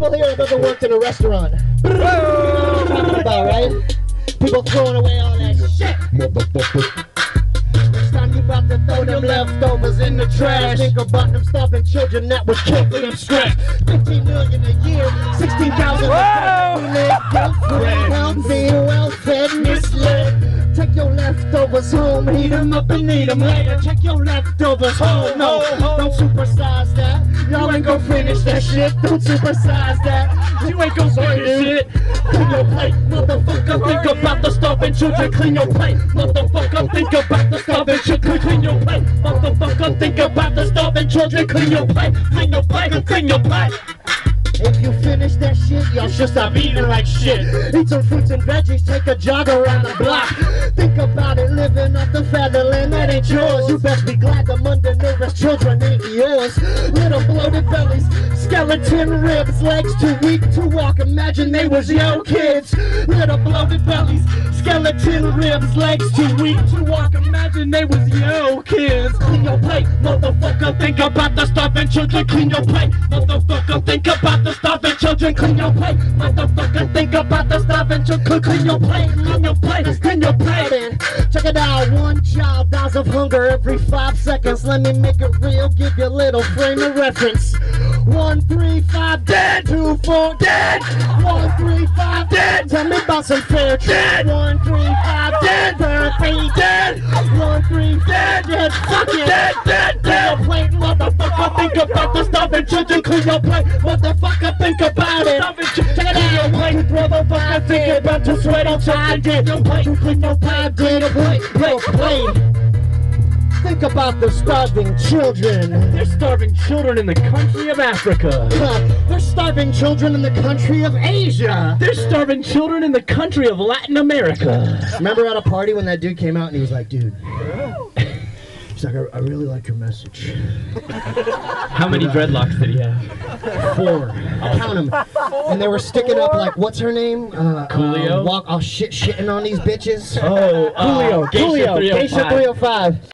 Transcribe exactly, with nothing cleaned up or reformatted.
people here have ever worked in a restaurant? You know what I'm talking about, right? People throwing away all that shit. Motherfucker. Next time you about to throw them leftovers in the trash, think about them starving children that was killed from scratch. Fifteen million a year, sixteen thousand a day. We live good, healthy, well-fed, misled. Take your leftovers home, heat them up and eat them later. Take your leftovers home, no, don't supersize that. Y'all ain't gon' finish that shit, don't supersize that. You ain't gon' finish it. Clean your plate, motherfucker, think about the starving children. Clean your plate, motherfucker, think about the starving children. Clean your plate, motherfucker, think about the starving children. Clean your plate, clean your plate, clean your plate. If you finish that shit, y'all should stop eating like shit. Eat some fruits and veggies, take a jog around the block. Think about it, living off the fatherland, that ain't yours. You best be glad them undernourished children ain't yours. Little bloated bellies, skeleton ribs, legs too weak to walk. Imagine they was your kids. Little bloated bellies, skeleton ribs, legs too weak to walk. Imagine they was your kids. Clean your plate, motherfucker, think about the starving children. Clean your plate, motherfucker, think about the starving children. Clean your plate, motherfucker, think about the starving children. Clean your plate, clean your plate, clean your plate. Check it out, one child dies of hunger every five seconds. Let me make it real, give you a little frame of reference. One, three, five, dead. Two, four, dead. One, three, five, dead. Tell me about some fair dead. One, three, five, dead. Three, dead. One, three, dead. Dead, fuck it. Dead, dead, dead. Plate, motherfucker, think about the starving children. Clean your plate, motherfucker, think about it. Check it out, plate, motherfucker, think about your sweat on time. Dead, your plate, clean your plate, dead, plate, plate, plate. Think about the starving children. They're starving children in the country of Africa. Uh, they're starving children in the country of Asia. They're starving children in the country of Latin America. Remember at a party when that dude came out and he was like, dude, he's like, I, I really like your message. How many dreadlocks did he have? Four. Count them. And they were sticking up like, what's her name? Uh, Coolio? Uh, walk, oh shit, shitting on these bitches. Oh, uh, Coolio, Geisha Coolio, Geisha three oh five.